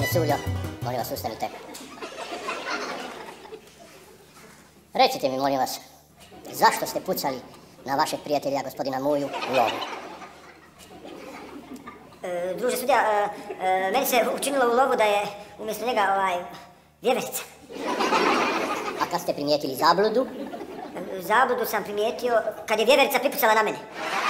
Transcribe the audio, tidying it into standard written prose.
Druže Suljo, molim vas, ustanite. Recite mi, molim vas, zašto ste pucali na vašeg prijatelja, gospodina Muju, u lovu? Druže sudija, meni se učinilo u lovu da je umjesto njega vjeverica. A kad ste primijetili zabludu? Zabludu sam primijetio kad je vjeverica pripucala na mene.